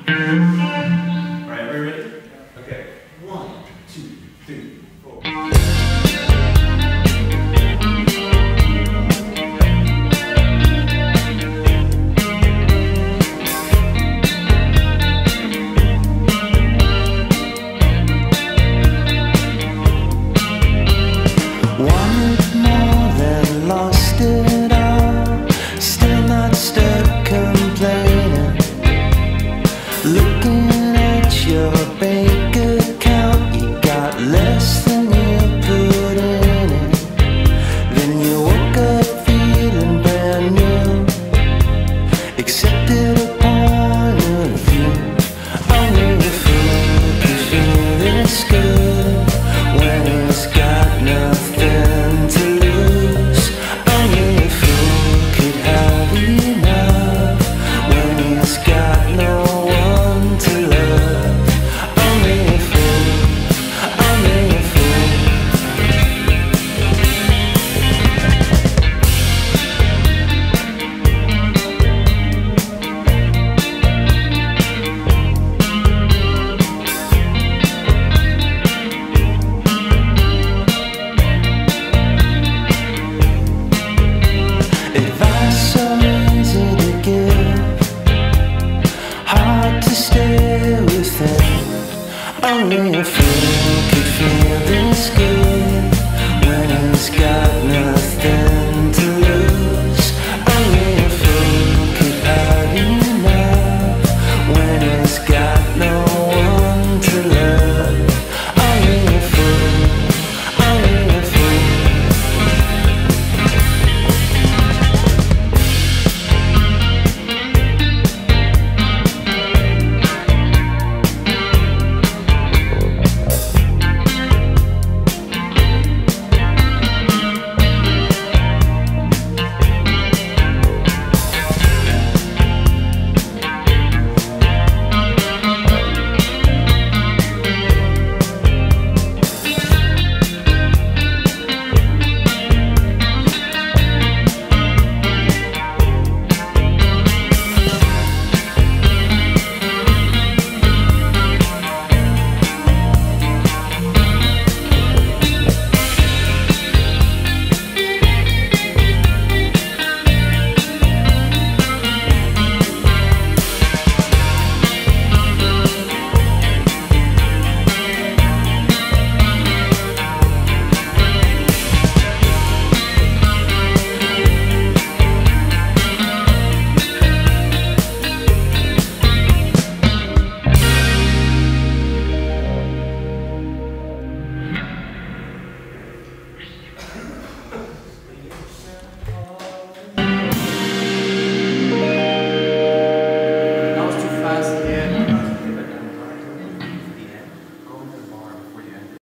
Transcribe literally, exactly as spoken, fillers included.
Alright, we ready? Okay. One, two, three, four. Wanted more than lost it all. Still not stuck complaining. Looking at your bank account, you got less than you put in it. Then you woke up feeling brand new. Accepted a